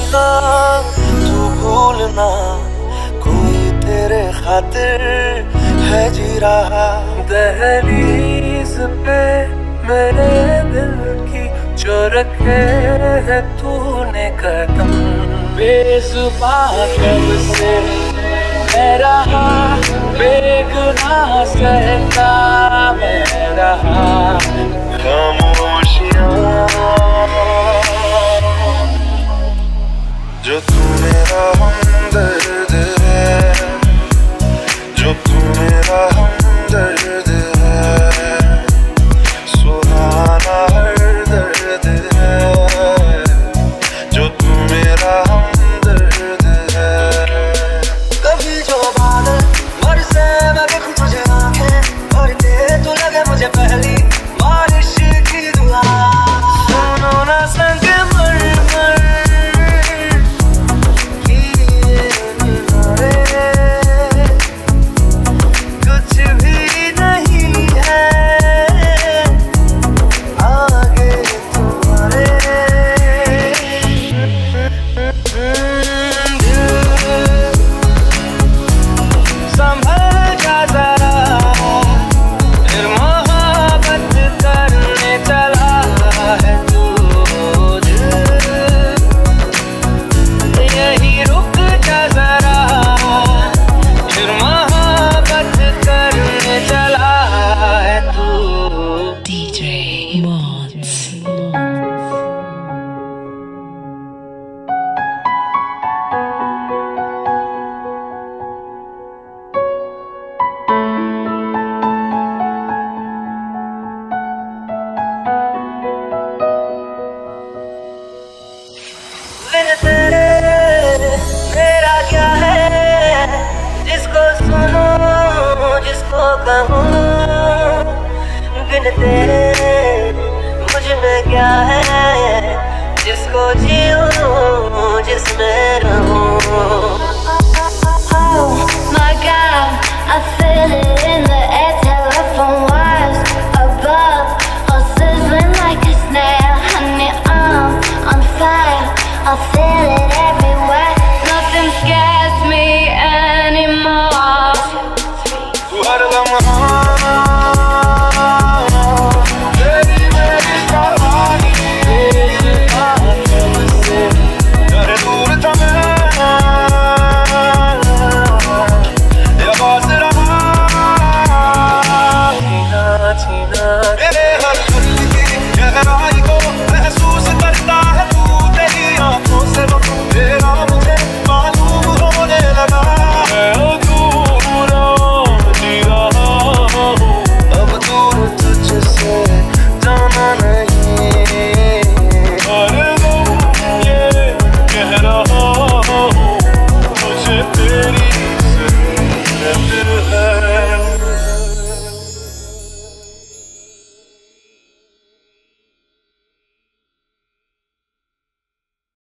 का तू भूलना, कोई तेरे खातिर है जी रहा। दहलीज पे मेरे दिल की जो रखे है तूने कदम, बेजुबान कब से मैं रहा, बेगुनाह सहता मैं रहा। खामोशियाँ जो तू मेरा हमदर्द है, जो तू मेरा हमदर्द है, सुहाना हर दर्द है, जो तू मेरा हमदर्द है। कभी जो बादल बरसे मैं देखूं तुझे आंखें और दे तू लगे मुझे पहली बारिश की दुआ। सुनो ना संग मर मर की किनारे, कुछ भी नहीं है आगे तुम्हारे। संभल जा जरा, फिर मोहब्बत करने चला है तू। यही रुक जा जरा, फिर मोहब्बत करने चला है तू। DJ Mods. बिन तेरे मेरा क्या है, जिसको सुनूं जिसको कहूँ। बिन तेरे मुझ में क्या है, जिसको जीऊं जिसमें रहूं।